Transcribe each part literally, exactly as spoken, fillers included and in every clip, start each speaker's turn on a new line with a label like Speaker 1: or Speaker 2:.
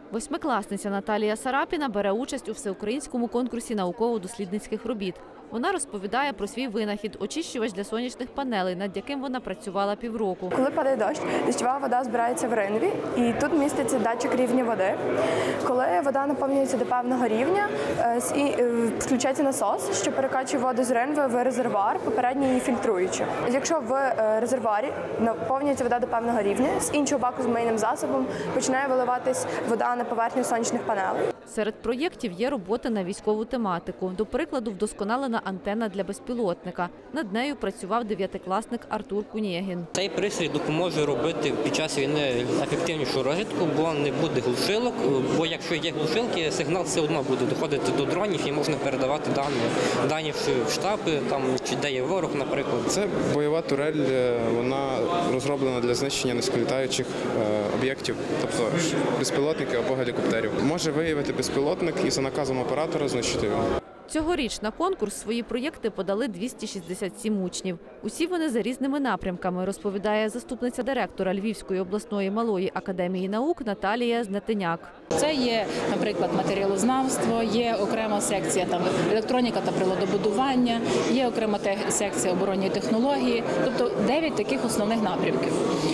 Speaker 1: Восьмикласниця Наталія Сарапіна бере участь у всеукраїнському конкурсі науково-дослідницьких робіт. Вона розповідає про свій винахід – очищувач для сонячних панелей, над яким вона працювала півроку.
Speaker 2: Коли падає дощ, дощова вода збирається в ринві, і тут міститься датчик рівня води. Коли вода наповнюється до певного рівня, включається насос, що перекачує воду з ринви в резервуар, попередньо її фільтруючи. Якщо в резервуарі наповнюється вода до певного рівня, з іншого баку з мийним засобом починає виливатись вода на поверхню сонячних панелей.
Speaker 1: Серед проєктів є роботи на військову тематику. До прикладу, вдосконалена антенна для безпілотника. Над нею працював дев'ятикласник Артур Кунєгін.
Speaker 3: Цей пристрій допоможе робити під час війни ефективнішу розвідку, бо не буде глушилок, бо якщо є глушилки, сигнал все одно буде доходити до дронів і можна передавати дані, дані в штаби, там, чи де є ворог, наприклад.
Speaker 4: Це бойова турель, вона розроблена для знищення низьколітаючих об'єктів, тобто безпілотників або гелікоптерів. Може виявити безпілотник і за наказом оператора знищити його.
Speaker 1: Цьогоріч на конкурс свої проєкти подали двісті шістдесят сім учнів. Усі вони за різними напрямками, розповідає заступниця директора Львівської обласної малої академії наук Наталія Знатиняк.
Speaker 5: Це є, наприклад, матеріалознавство, є окрема секція там, електроніка та приладобудування, є окрема секція оборонні технології, тобто дев'ять таких основних напрямків.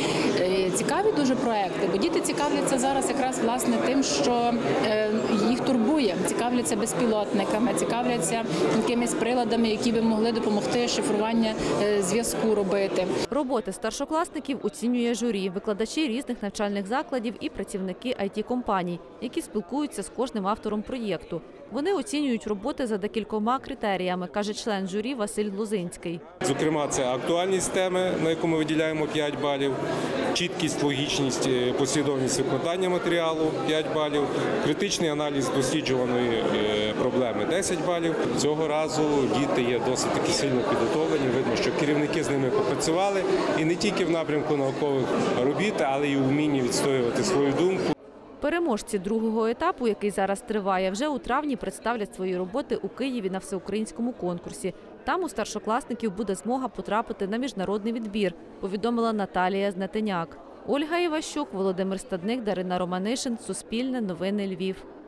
Speaker 5: Цікаві дуже проекти, бо діти цікавляться зараз якраз власне тим, що їх турбує, цікавляться безпілотниками, цікавляться якимись приладами, які би могли допомогти шифрування зв'язку робити.
Speaker 1: Роботи старшокласників оцінює журі, викладачі різних навчальних закладів і працівники ай ті-компаній, які спілкуються з кожним автором проєкту. Вони оцінюють роботи за декількома критеріями, каже член журі Василь Лозинський.
Speaker 6: Зокрема, це актуальність теми, на яку ми виділяємо п'ять балів, чіткість, логічність, послідовність викладання матеріалу – п'ять балів, критичний аналіз досліджуваної проблеми – десять балів. Цього разу діти є досить таки сильно підготовлені, видно, що керівники з ними попрацювали і не тільки в напрямку наукових робіт, але й у вмінні відстоювати свою думку.
Speaker 1: Переможці другого етапу, який зараз триває, вже у травні представлять свої роботи у Києві на всеукраїнському конкурсі. Там у старшокласників буде змога потрапити на міжнародний відбір, повідомила Наталія Знатиняк. Ольга Іващук, Володимир Стадник, Дарина Романишин, Суспільне, Новини Львів.